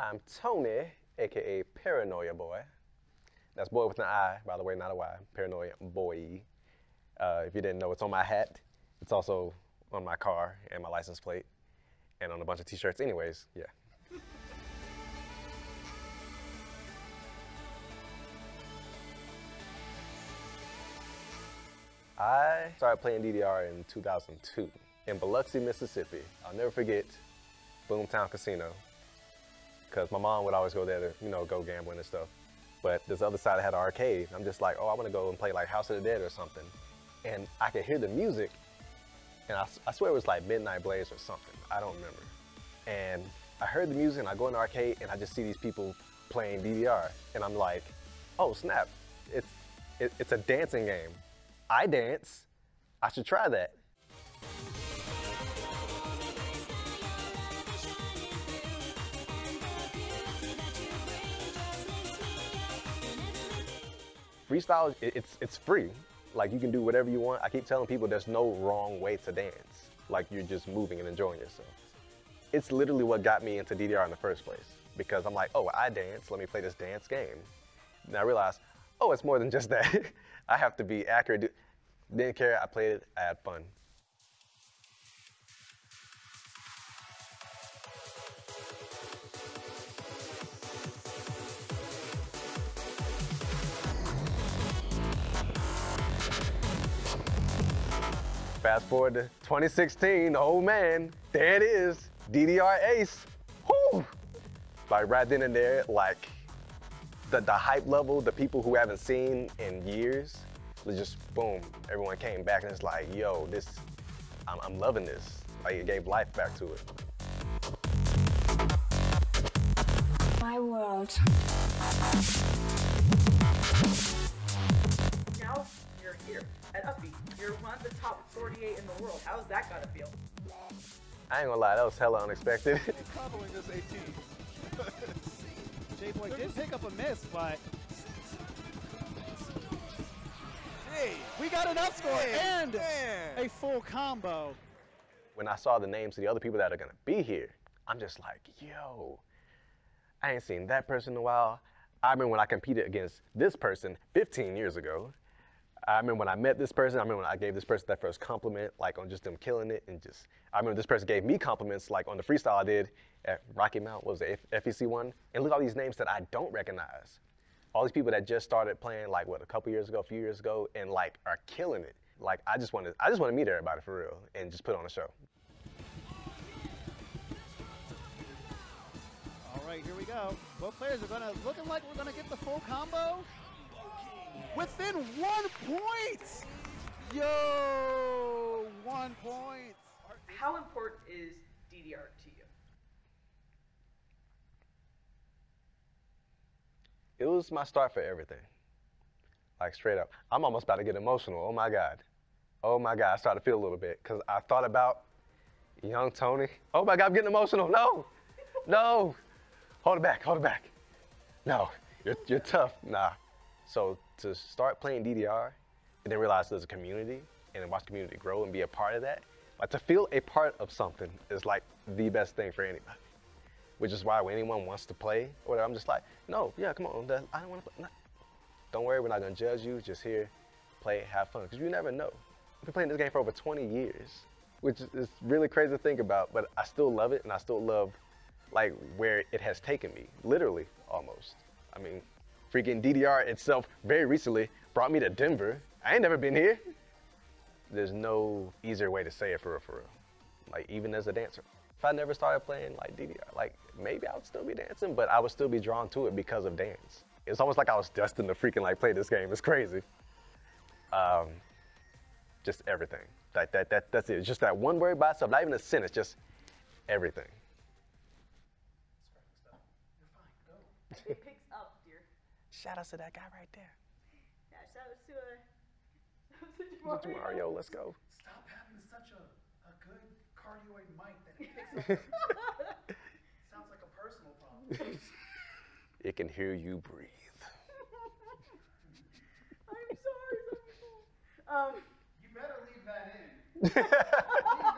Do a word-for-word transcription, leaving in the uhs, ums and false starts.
I'm Tony, aka Paranoia Boi. That's boy with an I, by the way, not a Y. Paranoia Boi. Uh, if you didn't know, it's on my hat. It's also on my car and my license plate, and on a bunch of t-shirts. Anyways, yeah. I started playing D D R in two thousand two in Biloxi, Mississippi. I'll never forget Boomtown Casino, because my mom would always go there to, you know, go gambling and stuff. But this other side had an arcade. I'm just like, oh, I want to go and play like House of the Dead or something. And I could hear the music, and I, I swear it was like Midnight Blaze or something. I don't remember. And I heard the music, and I go in the arcade, and I just see these people playing D D R. And I'm like, oh, snap. It's, it, it's a dancing game. I dance. I should try that. Freestyle, it's, it's free. Like, you can do whatever you want. I keep telling people there's no wrong way to dance. Like, you're just moving and enjoying yourself. It's literally what got me into D D R in the first place. Because I'm like, oh, I dance, let me play this dance game. And I realized, oh, it's more than just that. I have to be accurate. Didn't care, I played it, I had fun. Fast forward to twenty sixteen, oh man, there it is, D D R Ace. Whew. Like right then and there, like the, the hype level, the people who haven't seen in years, was just boom, everyone came back and it's like, yo, this, I'm, I'm loving this. Like it gave life back to it. My world. Now you're here at Uppy. You're one of the top forty-eight in the world. How's that gotta feel? I ain't gonna lie, that was hella unexpected. Cobbling this eighteen. J-Boy did pick up a miss, but hey, we got an up score and man. a full combo. When I saw the names of the other people that are gonna be here, I'm just like, yo, I ain't seen that person in a while. I remember when I competed against this person fifteen years ago. I remember when I met this person, I remember when I gave this person that first compliment, like on just them killing it, and just, I remember this person gave me compliments like on the freestyle I did at Rocky Mount, what was it, F E C one? And look at all these names that I don't recognize. All these people that just started playing like, what, a couple years ago, a few years ago, and like are killing it. Like, I just want to, I just want to meet everybody for real and just put on a show. All right, here we go. Both players are gonna, looking like we're gonna get the full combo. Within one point! Yo, one point. How important is D D R to you? It was my start for everything. Like straight up. I'm almost about to get emotional, oh my God. Oh my God, I started to feel a little bit because I thought about young Tony. Oh my God, I'm getting emotional, no, no. Hold it back, hold it back. No, you're, you're tough, nah. So to start playing D D R and then realize there's a community and then watch the community grow and be a part of that, like to feel a part of something is like the best thing for anybody. Which is why when anyone wants to play or whatever, I'm just like, no, yeah, come on, I don't want to play. No. Don't worry, we're not gonna judge you, just here, play, have fun, because you never know. I've been playing this game for over twenty years, which is really crazy to think about, but I still love it and I still love like where it has taken me, literally, almost. I mean, freaking D D R itself very recently brought me to Denver. I ain't never been here. There's no easier way to say it for real, for real. Like even as a dancer. If I never started playing like D D R, like maybe I would still be dancing, but I would still be drawn to it because of dance. It's almost like I was destined to freaking like play this game. It's crazy. Um, just everything. That, that, that, that's it. It's just that one word by itself, not even a sentence, just everything. You're fine, go. It picks up, dear. Shout out to that guy right there. Yeah, shout out to, uh, Mario. Mario, let's go. Stop having such a, a good cardioid mic that it picks up. Sounds like a personal problem. It can hear you breathe. I'm sorry. Um, you better leave that in.